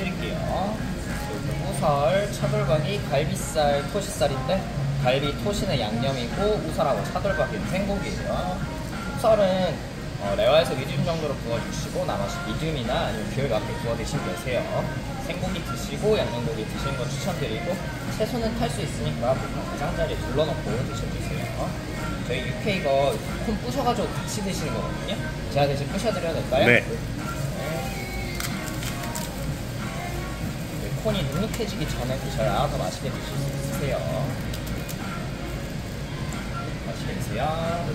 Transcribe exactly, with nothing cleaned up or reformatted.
해드릴게요. 우설, 차돌박이, 갈비살, 토시살인데 갈비, 토시는 양념이고 우설하고 차돌박이는 생고기예요. 우설은 어, 레어에서 미디움 정도로 구워주시고 나머지 미디움이나 아니면 뷰 앞에 구워 드시면 되세요. 생고기 드시고 양념고기 드시는 건 추천드리고 채소는 탈 수 있으니까 보통 가장자리에 둘러놓고 드셔주세요. 저희 육회 이거 콘 부셔가지고 같이 드시는 거거든요. 제가 대신 부셔드려도 될까요? 네. 네. 콘이 눅눅해지기 전에 드셔야 더 맛있게 드실 수 있으세요. 맛있게 드세요.